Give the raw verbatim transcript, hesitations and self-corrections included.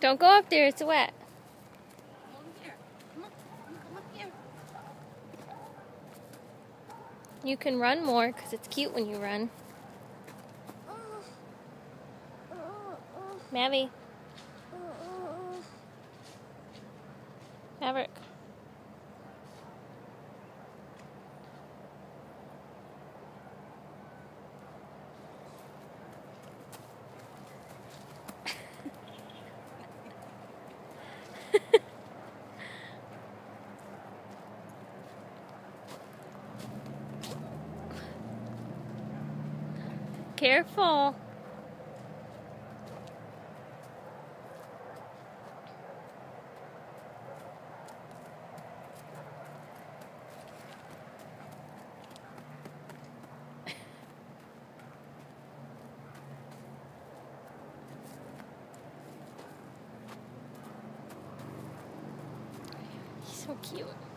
Don't go up there, it's wet. Come over here. Come on, come up here. You can run more because it's cute when you run. Mavi. Maverick. Careful. He's so cute.